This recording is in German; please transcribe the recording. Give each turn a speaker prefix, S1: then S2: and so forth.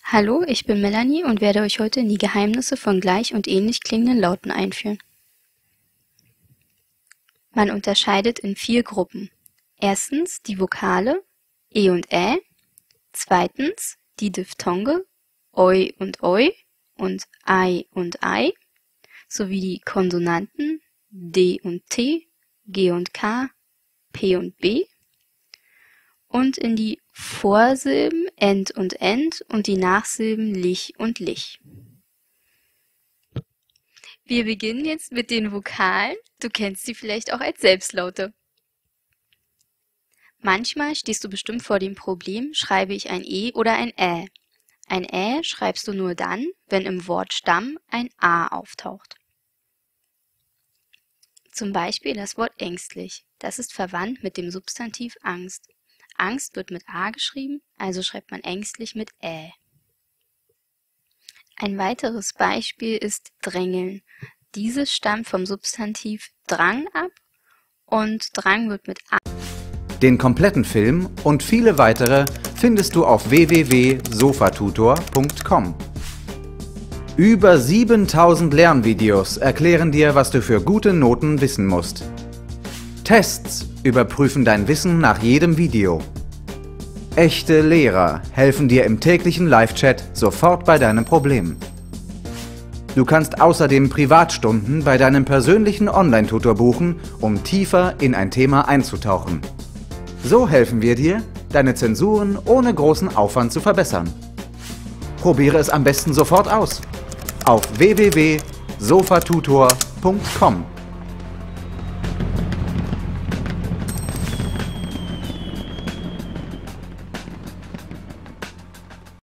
S1: Hallo, ich bin Melanie und werde euch heute in die Geheimnisse von gleich und ähnlich klingenden Lauten einführen. Man unterscheidet in 4 Gruppen. Erstens die Vokale E und Ä, zweitens die Diphthonge Oi und Oi und Ei und Ei, sowie die Konsonanten D und T, G und K, P und B, und in die Vorsilben End und die Nachsilben Lich und Lich. Wir beginnen jetzt mit den Vokalen. Du kennst sie vielleicht auch als Selbstlaute. Manchmal stehst du bestimmt vor dem Problem, schreibe ich ein E oder ein Ä. Ein Ä schreibst du nur dann, wenn im Wort Stamm ein A auftaucht. Zum Beispiel das Wort ängstlich. Das ist verwandt mit dem Substantiv Angst. Angst wird mit A geschrieben, also schreibt man ängstlich mit Ä. Ein weiteres Beispiel ist drängeln. Dieses stammt vom Substantiv Drang ab und Drang wird mit A.
S2: Den kompletten Film und viele weitere findest du auf www.sofatutor.com. Über 7000 Lernvideos erklären dir, was du für gute Noten wissen musst. Tests überprüfen dein Wissen nach jedem Video. Echte Lehrer helfen dir im täglichen Live-Chat sofort bei deinem Problem. Du kannst außerdem Privatstunden bei deinem persönlichen Online-Tutor buchen, um tiefer in ein Thema einzutauchen. So helfen wir dir, deine Zensuren ohne großen Aufwand zu verbessern. Probiere es am besten sofort aus. Auf www.sofatutor.com